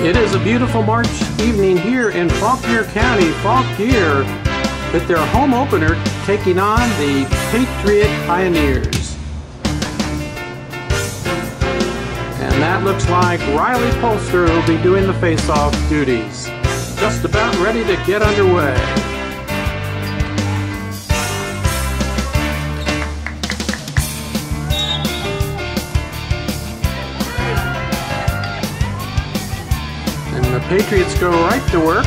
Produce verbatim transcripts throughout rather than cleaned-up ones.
It is a beautiful March evening here in Fauquier County. Fauquier with their home opener taking on the Patriot Pioneers. And that looks like Riley Polster will be doing the face-off duties. Just about ready to get underway. The Patriots go right to work.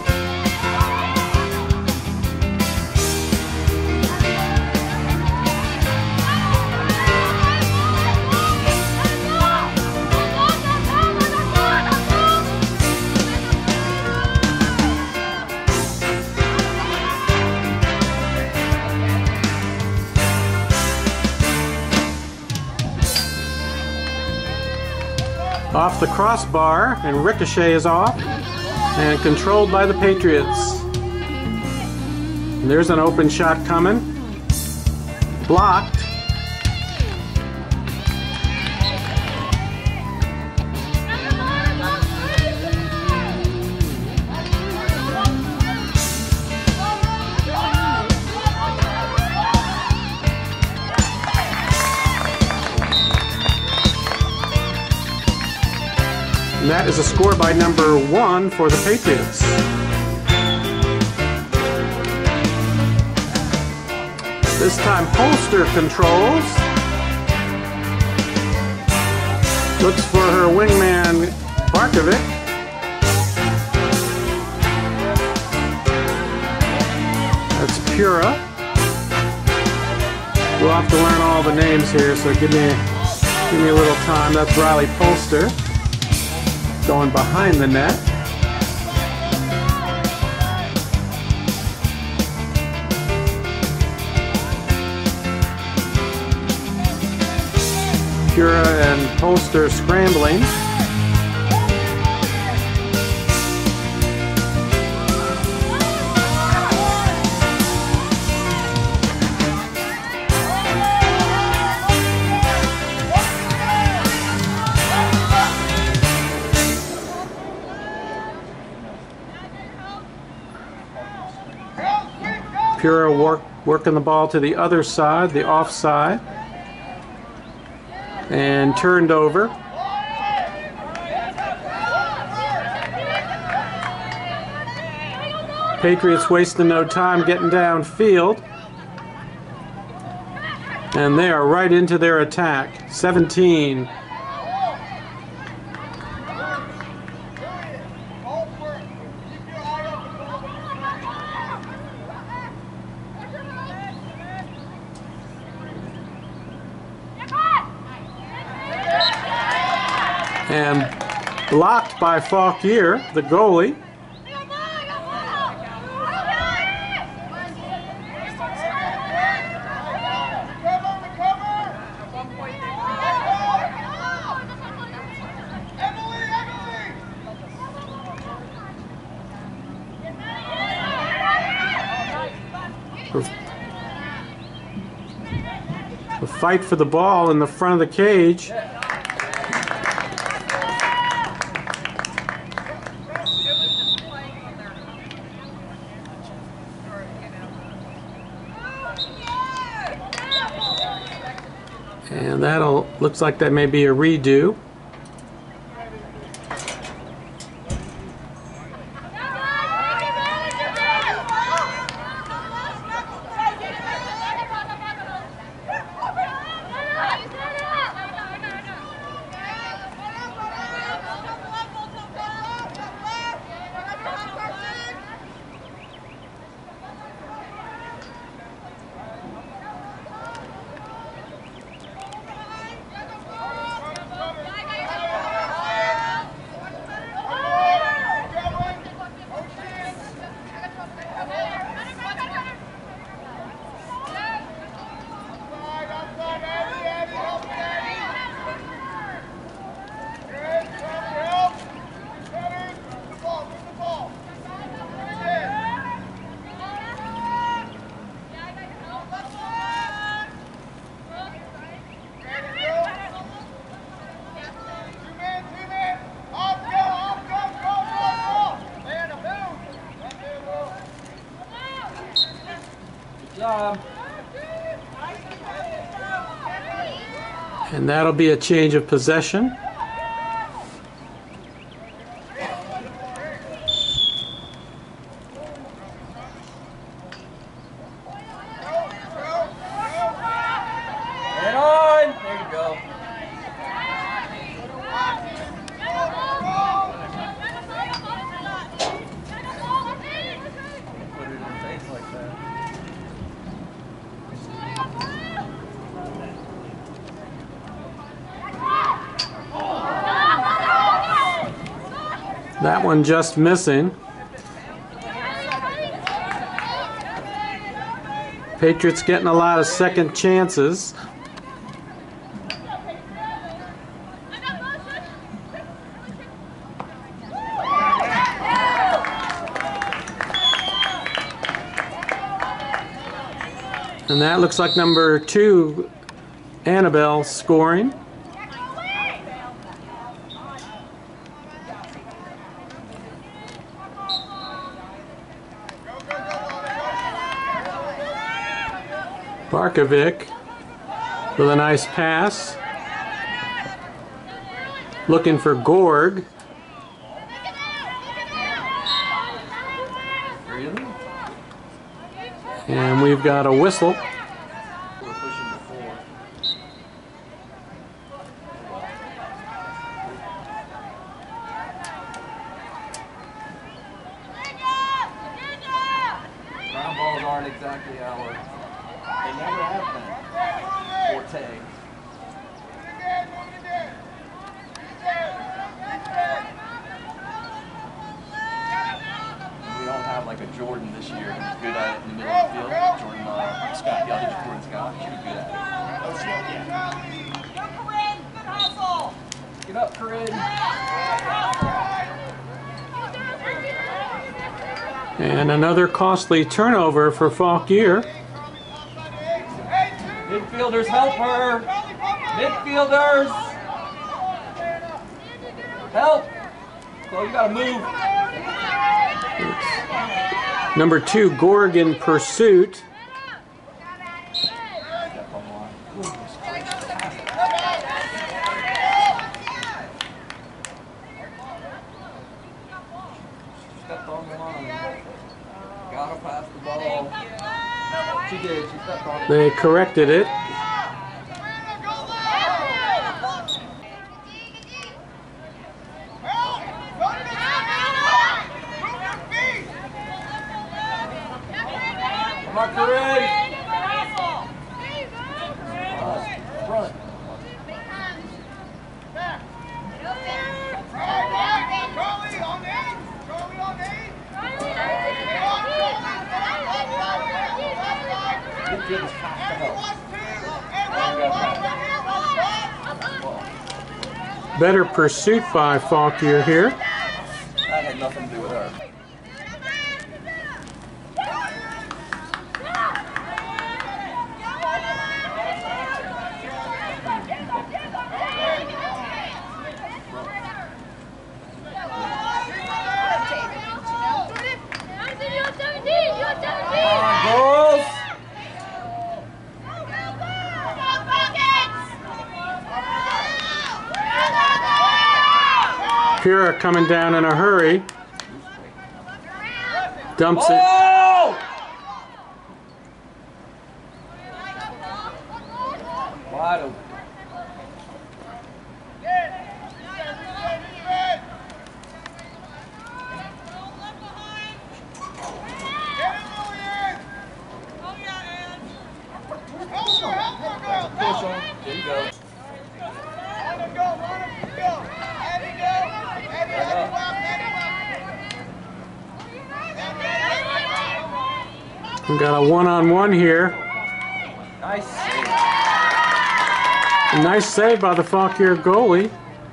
Off the crossbar, and ricochet is off and controlled by the Patriots. And there's an open shot coming. Blocked. And that is a score by number one for the Patriots. This time Polster controls. Looks for her wingman Barkovic. That's Pura. We'll have to learn all the names here, so give me, give me a little time. That's Riley Polster. Going behind the net. Pura and Polster scrambling. Pura work, working the ball to the other side, the offside, and turned over. Patriots wasting no time getting downfield, and they are right into their attack. seventeen. And blocked by Fauquier, the goalie. The fight for the ball in the front of the cage. And that'll, looks like that may be a redo. And that'll be a change of possession. That one just missing. Patriots getting a lot of second chances. And that looks like number two, Annabelle, scoring. Barkovic with a nice pass. Looking for Gorg. Really? And we've got a whistle. We're pushing the four. Ground balls aren't exactly our, they never have been, forte. We don't have like a Jordan this year who's good at it in the middle of the field. Jordan uh, Scott, yeah, just Jordan Scott, she was good at it. Oh, shit, yeah. Go, Corinne, good hustle. Get up, Corinne. And another costly turnover for Fauquier. Midfielders, help her! Midfielders! Help! Chloe, you gotta move. Number two, Gorg in pursuit. Stepped on the line. Gotta pass the ball. She did, she stepped on it. They corrected it. Come on, Corinne! Front. Midfielders have to help. Better pursuit by Fauquier here. That had nothing to do with her. Girls! Pura coming down in a hurry. Dumps it. Oh! Wide open. Push on. There you go. We've got a one-on-one here. Nice save. A nice save by the Fauquier goalie.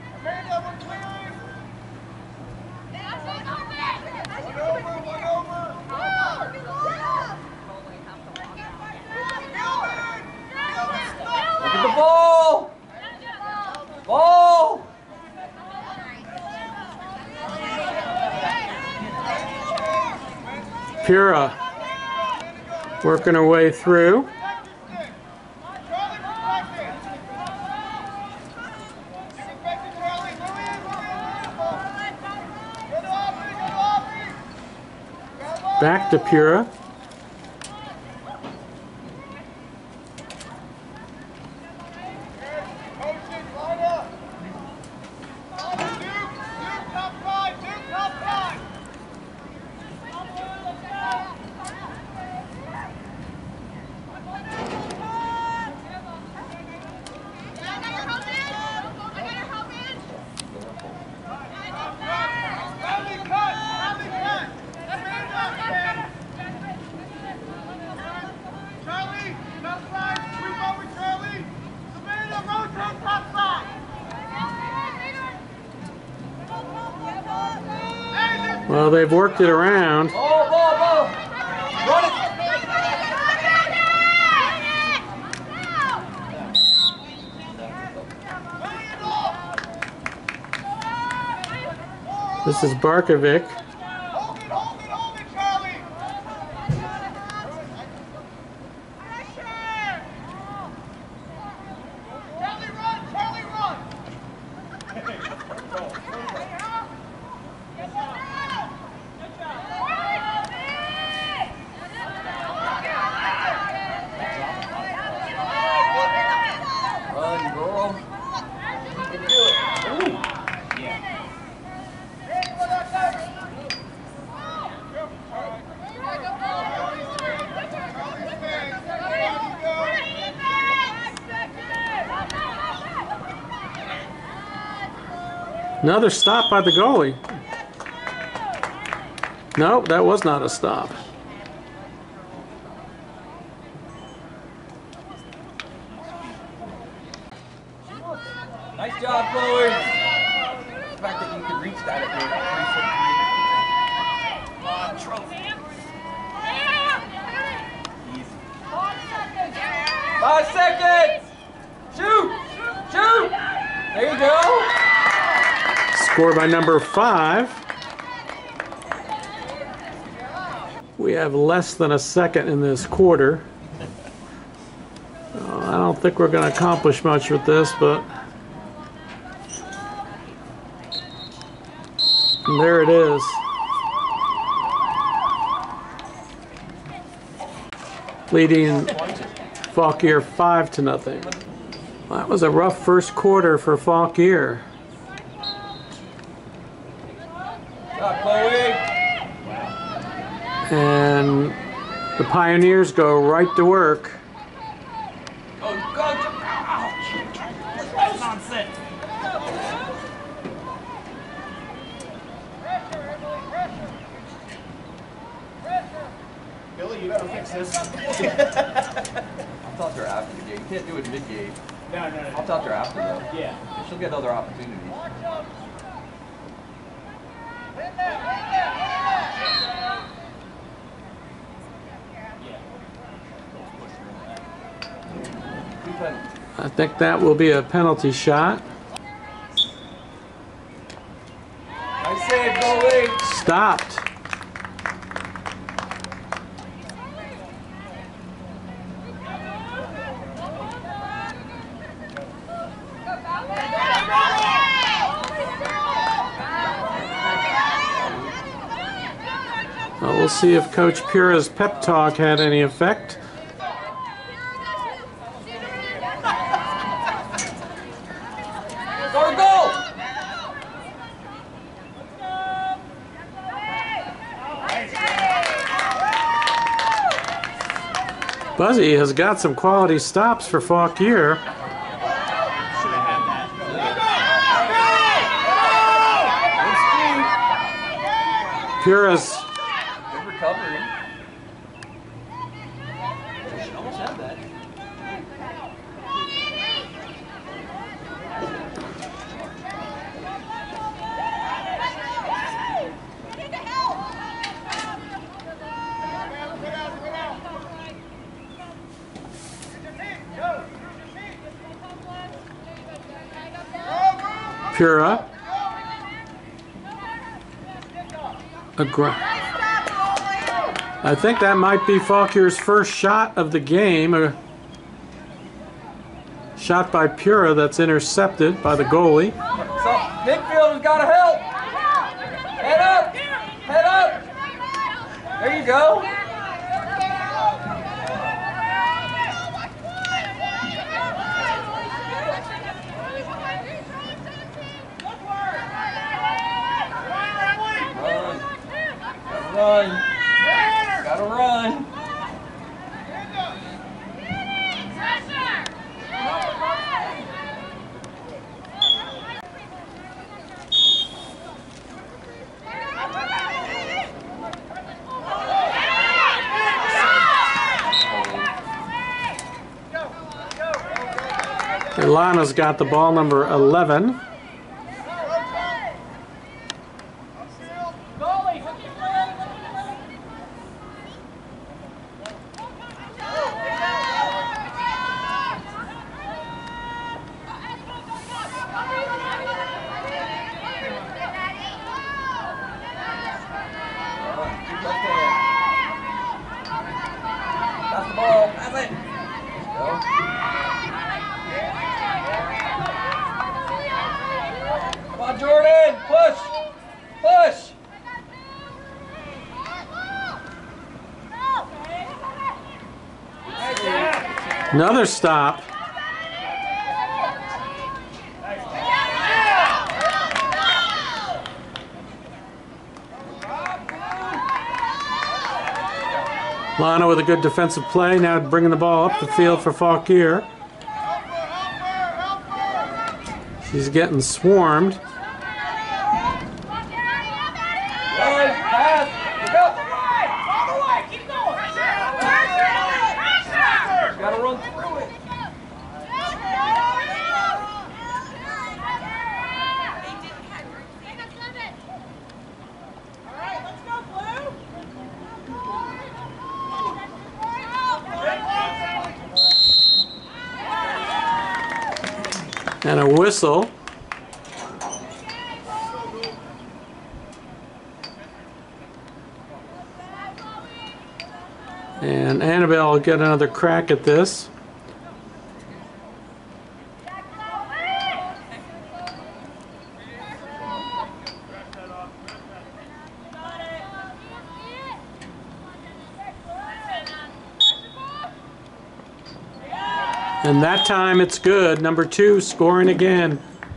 Look at the ball! Ball! Pura working her way through. Back to Pura. Well, they've worked it around. Ball, ball, ball. Run it. This is Barkovic. Hold it, hold it, hold it, Charlie. Charlie, run, Charlie, run. Run, girl. You can do it. Ooh. Another stop by the goalie. Nope, that was not a stop. Nice job, Chloe. The fact that you could reach that at three foot three. Come on, trophy. Easy. Five seconds. Shoot! Shoot! There you go. Score by number five. We have less than a second in this quarter. Uh, I don't think we're going to accomplish much with this, but and there it is. Leading Fauquier five to nothing. Well, that was a rough first quarter for Fauquier. Got Chloe. And the Pioneers go right to work. Oh, go, ouch. That's nonsense. Billy, you better fix this. I'll talk to her after the game. You can't do it mid-game. No, no, no. I'll talk to her after, though. Yeah. She'll get other opportunities. I think that will be a penalty shot. Nice save, goalie. Stopped. Well, we'll see if Coach Pura's pep talk had any effect. Go to goal! Buzzy has got some quality stops for Fauquier. Pura's Good recovery. She almost had that. Pura. Agra I think that might be Fauquier's first shot of the game. A shot by Pura that's intercepted by the goalie. So, midfield has got to help. Head up. Head up. There you go. Run. Gotta run. Ilana's got the ball, number eleven. Pass the ball. Pass it. Go. Come on, Jordan. Push. Push. Another stop. Lana with a good defensive play, now bringing the ball up the field for Fauquier. She's getting swarmed. Run, pass. Go. Gotta run through it. And a whistle. And Annabelle will get another crack at this. And that time it's good. Number two scoring again.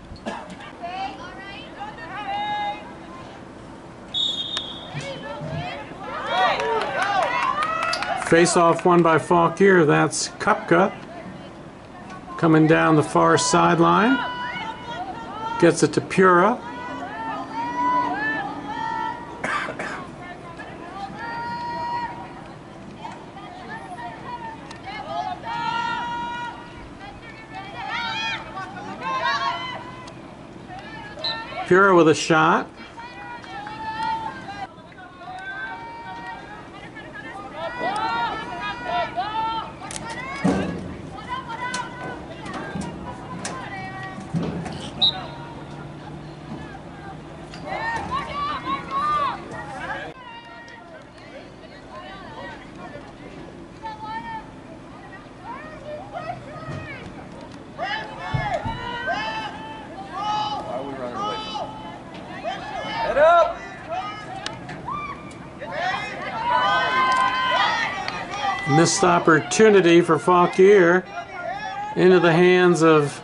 Face off won by Fauquier. That's Kupka coming down the far sideline. Gets it to Pura. Pura with a shot. Head up! Missed opportunity for Fauquier into the hands of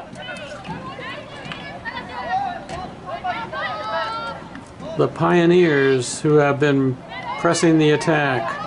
the Pioneers, who have been pressing the attack.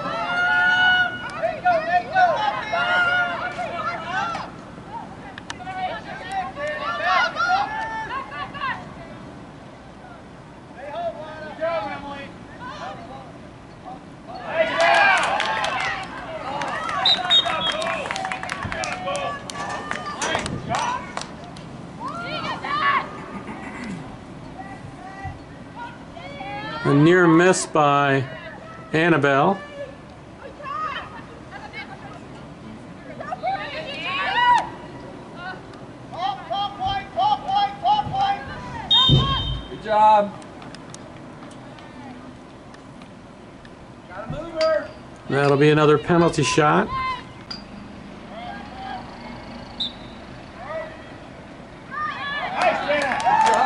A near miss by Annabelle. Good job. Gotta move her. That'll be another penalty shot.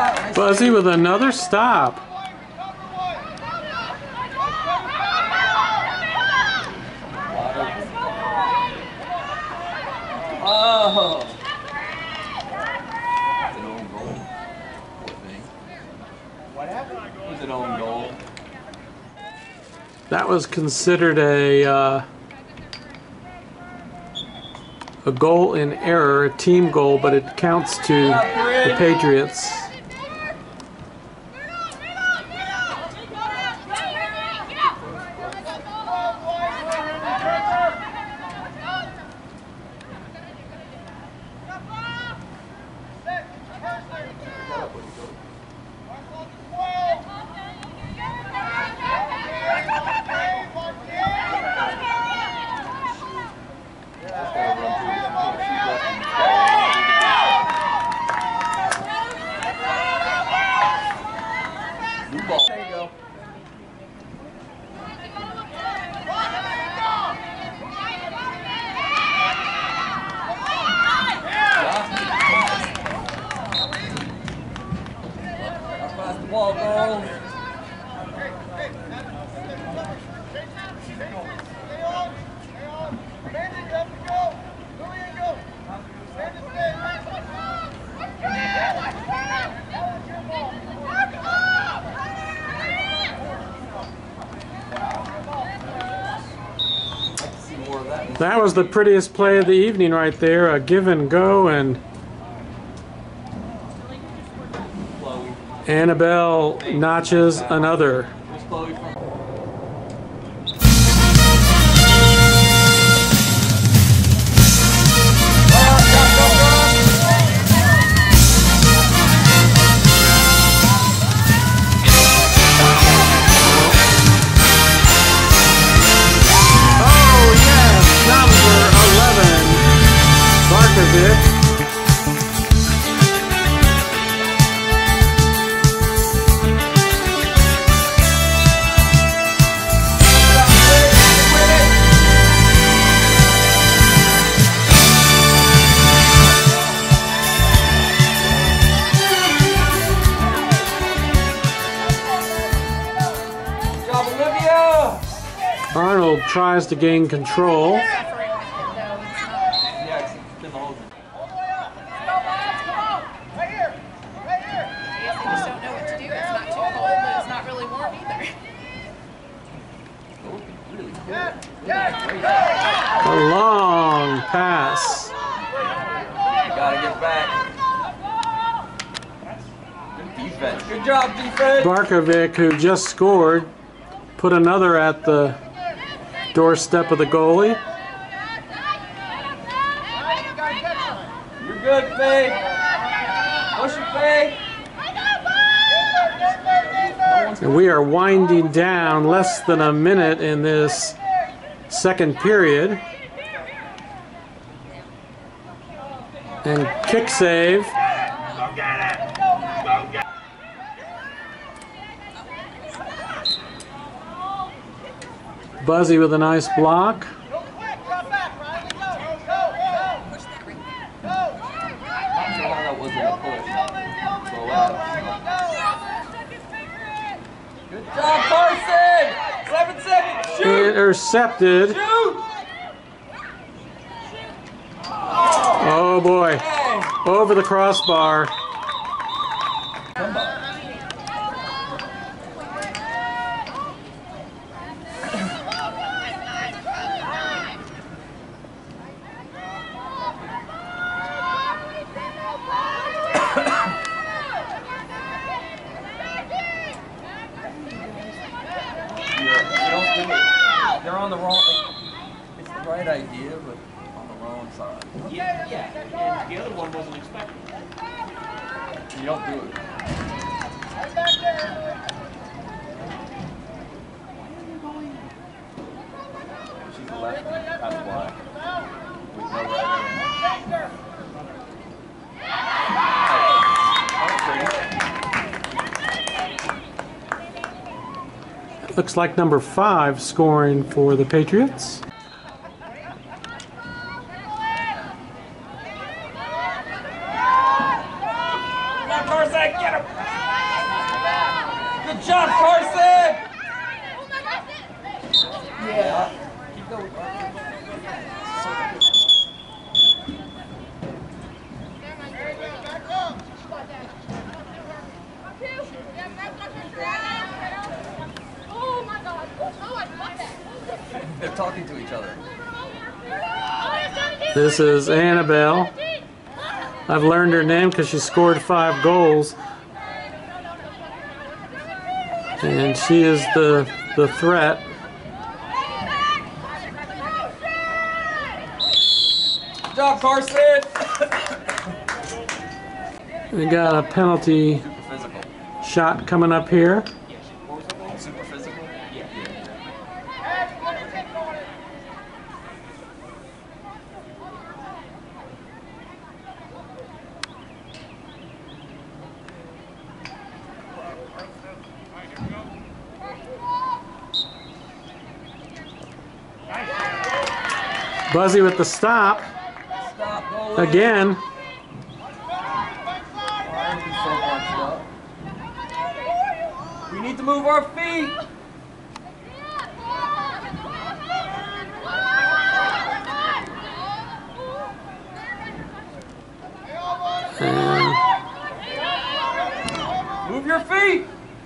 Buzzy with another stop. That was considered a uh, a goal in error, a team goal, but it counts to the Patriots. Ball, girls. That was the prettiest play of the evening right there, a give and go, and Annabelle notches another. Arnold tries to gain control. A long pass. Gotta get back. Good defense. Good job, defense. Barkovic, who just scored, put another at the doorstep of the goalie. You're good, Faye. Push it, Faye. And we are winding down, less than a minute in this second period. And kick save. Buzzy with a nice block. Good job, Carson! Seven seconds, shoot! Intercepted. Shoot! Oh boy. Over the crossbar. They're on the wrong, like, it's the right idea, but on the wrong side. Yeah, yeah, and the other one wasn't expected. You don't do it. She's a lefty, that's why. With no right hand. Looks like number five scoring for the Patriots. Carson, get him! Good job, Carson! Yeah. Keep going. Oh my God! Oh, I talking to each other. This is Annabelle. I've learned her name because she scored five goals. And she is the, the threat. Good job, Carson! We got a penalty Super physical. shot coming up here. Super physical? Yeah. Buzzy with the stop. Stop, goalie. Again. He's so bunched up. We need to move our feet. And Move your feet.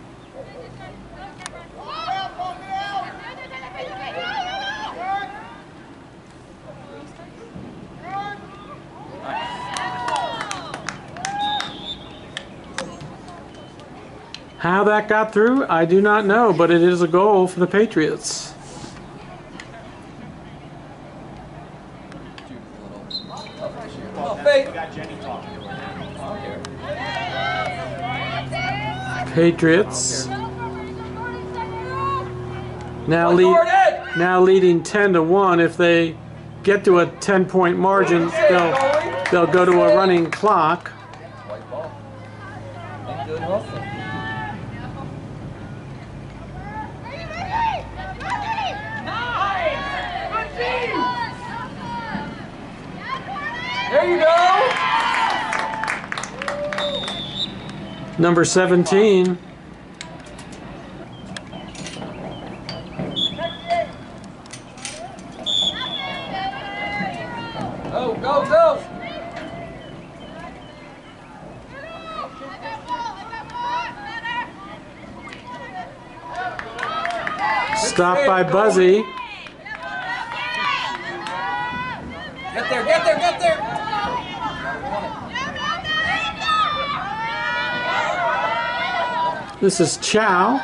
how that got through, I do not know, but it is a goal for the Patriots. Oh, fake. Patriots now lead now leading ten to one. If they get to a ten point margin, they'll they'll go to a running clock. White ball. And good hustle. There you go. Number seventeen. Go, go, go. Stopped by Buzzy. Get there, get there, get there. This is Chow.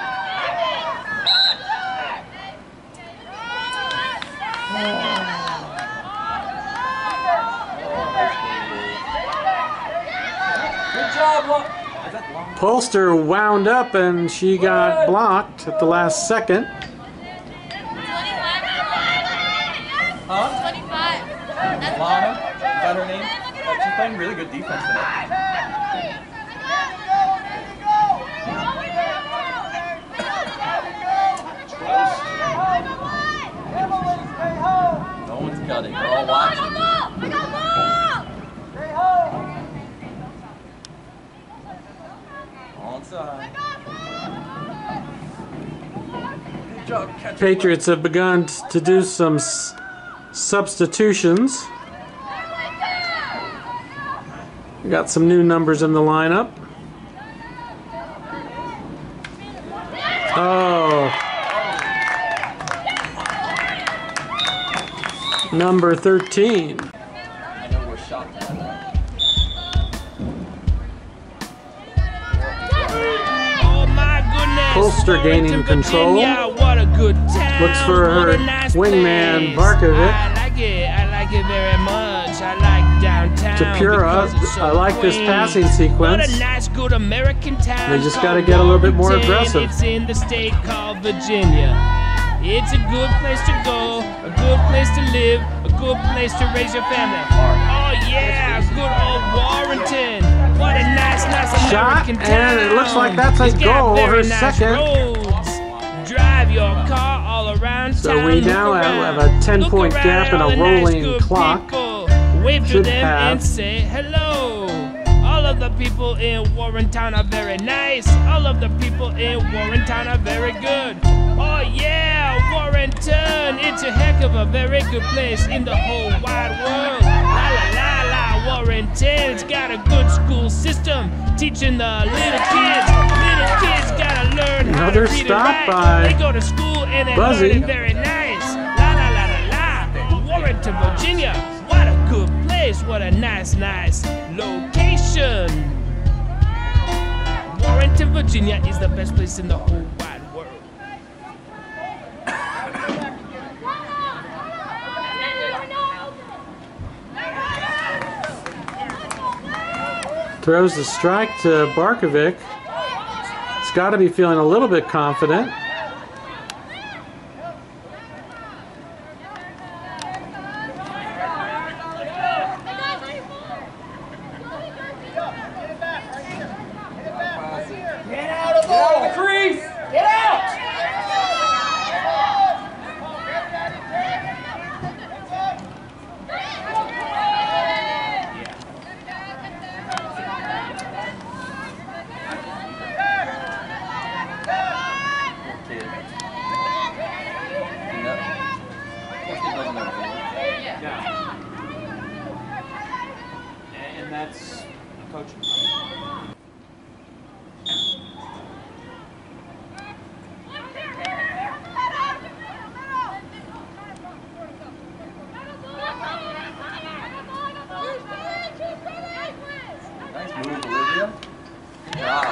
Good job, Lo- Is that long? Polster wound up and she got blocked at the last second. Huh? twenty-five. That's Lana? Is that her name? Oh, she's playing really good defense tonight. No one's cutting. They're all watching. Onside. Good job catching. Patriots have begun t- to do some s- substitutions. We got some new numbers in the lineup. Oh. Number thirteen. I know we're shocked by that. Oh my goodness. Polster gaining Warrington, control. Virginia, what a good town. Looks for What her a nice wingman, place. Barkovic. I like it. I like it very much. I like downtown. Tapura, because it's so I like this quaint. passing What sequence. a nice, good American town. They just called gotta get a little bit more Warrington. aggressive. It's in the state called Virginia. It's a good place to go, a good place to live, a good place to raise your family. Oh yeah, good old Warrington. What a nice, nice Shot, American town. and it looks like that's a It's got goal, very her nice second. roads. Drive your car all around So town. we look now have- around. have a ten Look point around gap at and a all the nice, rolling good clock. people. Wave to Should them have. and say hello. All of the people in Warrentown are very nice. All of the people in Warrentown are very good. Oh yeah, Warrenton. It's a heck of a very good place in the whole wide world. La la la la, Warrenton. It's got a good school system teaching the little kids. Little kids gotta learn how Another to read stop and write. by They go to school and they Buzzy. learn it very nice. La la la Warrenton, Virginia. What a good place. What a nice, nice location. Warrenton, Virginia is the best place in the whole wide world. Throws the strike to Barkovic. He's got to be feeling a little bit confident. Get out of the crease! Get out! And that's coaching. Nice move, Olivia. Good job.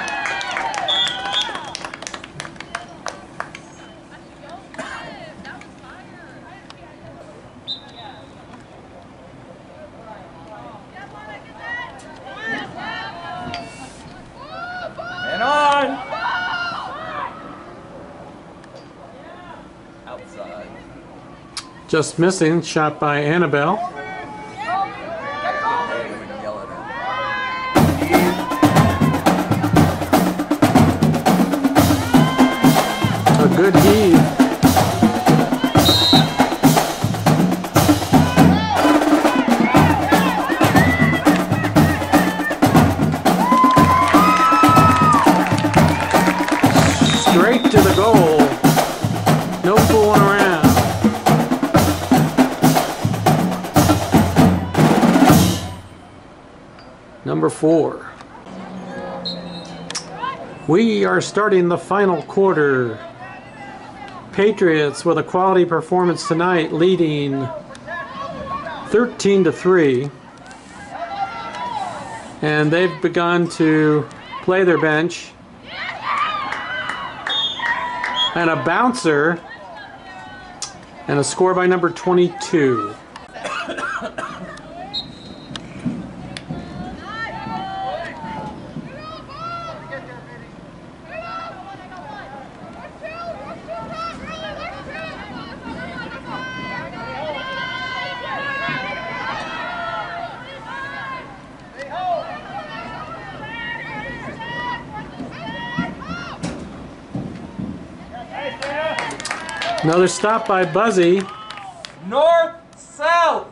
And on! Outside. Just missing. Shot by Annabelle. A good heave. Straight to the goal. No fooling around. Number four. We are starting the final quarter. Patriots with a quality performance tonight, leading thirteen to three. And they've begun to play their bench. And a bouncer. And a score by number twenty-two. Another stop by Buzzy. North, south.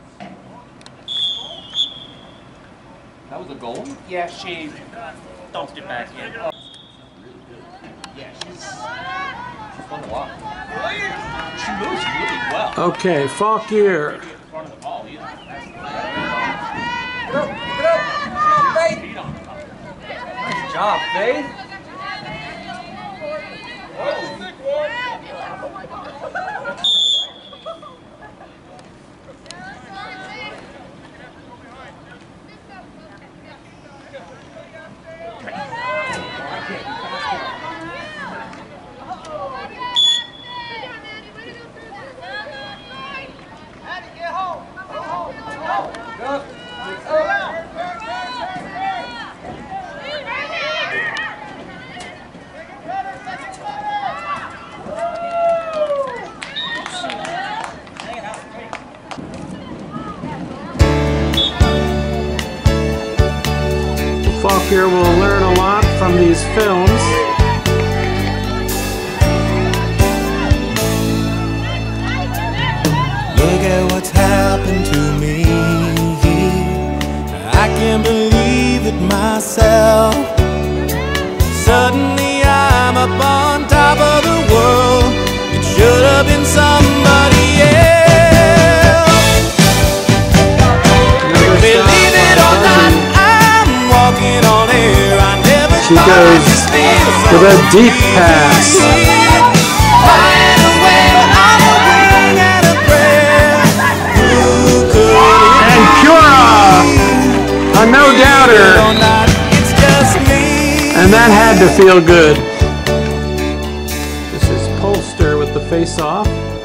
That was a goal? Yeah, she dumped it back in. Yeah, she's, She's fun to watch. she moves really well. Okay, Falkier. In front of the ball either. Get up, get up. Faith. Feet on top. Nice job, Faith. Falkier will learn a lot from these films. Look at what's happened to me. I can't believe it myself. Suddenly I'm up on top of the world. It should have been somebody else. Believe it or not, I'm walking on air. I never She goes with a deep pass. Flying away on a wing and a prayer. water. Or not, it's just me. And that had to feel good. This is Polster with the face-off.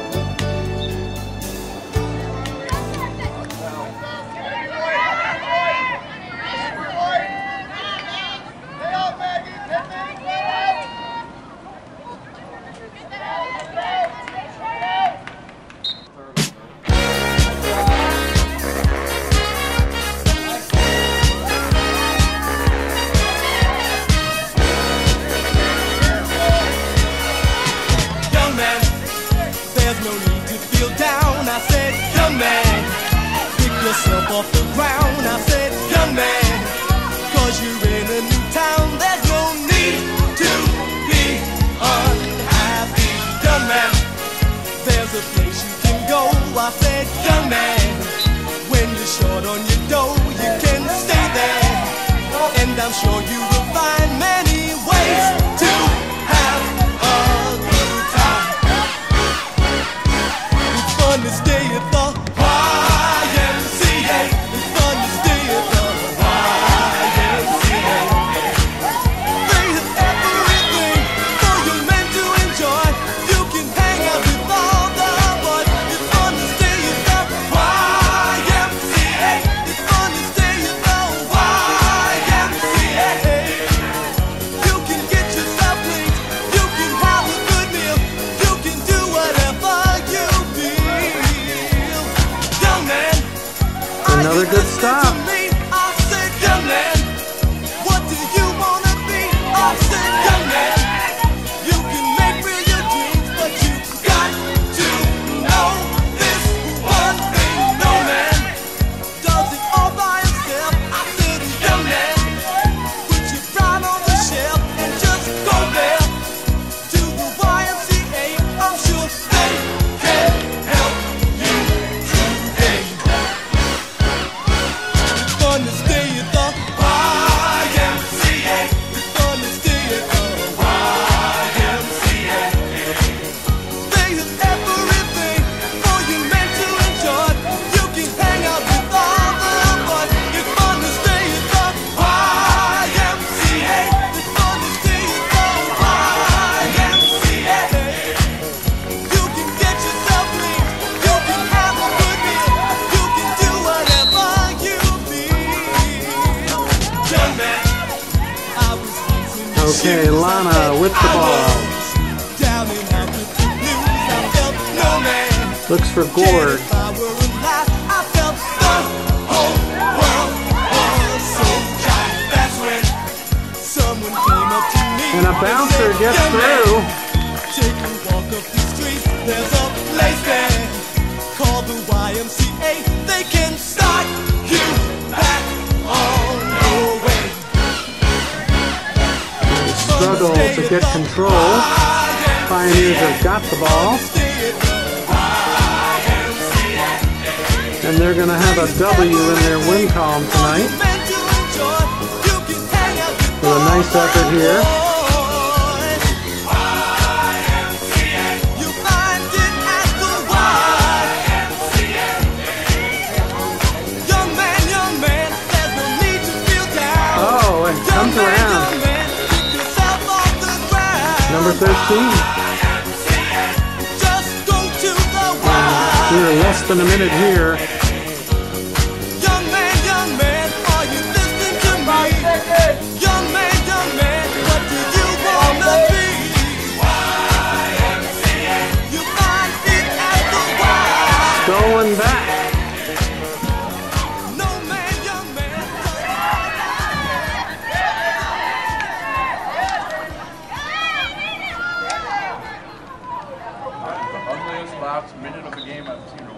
There's no need to feel down. I said, young man, pick yourself off the ground. I said, young man, cause you're in a new town. There's no need to be unhappy. Young man, there's a place you can go. I said, young man, when you're short on your dough, you can stay there. And I'm sure you will find many ways to have a good time. It's fun to stay at the Y M C A. It's fun to stay at the Y M C A. They have everything for you men to enjoy. You can hang out with all the boys. It's fun to stay at the Y M C A. It's fun to stay at the Y M C A. You can get yourself linked. You can have a good meal. You can do whatever you feel. Young man, are Another you good listening stop. to me? I said, young man, what do you wanna be? I said, young man, you can make real your dreams, but you got to know this one thing. No man does it all by himself. I said, young man, put your pride on the shelf and just go there to the Y M C A. I'm sure they can help you today. It's fun to stay at the Y M C A. It's fun to stay at the Y M C A. They have everything for you men to enjoy. You can hang out with all the boys. It's fun to stay at the Y M C A. It's fun to stay at the Y M C A. You can get yourself linked. You can have a good meal. You can do whatever you feel. Young man, I was facing the Okay, shoes. Lana I said with the I ball. was down and out with the blues. I felt no man. Looks for Gord. If I were alive, I felt the whole world was so dry. That's when someone came up to me And a bouncer said, gets "Young man, through. take a walk up the street. There's a place there called the Y M C A. They can start you back on your way." Struggle to get control. Pioneers have got the ball. And they're going to have a W in their win column tonight. With a nice effort here. Oh, and comes around. Number thirteen. Just go to the We're less than a minute here. Young man, young man, are you listening to me? Young man, young man, what do you wanna be? You find it at the Y. Stolen back. No man, young man, The ugliest last minute of the game I've seen in a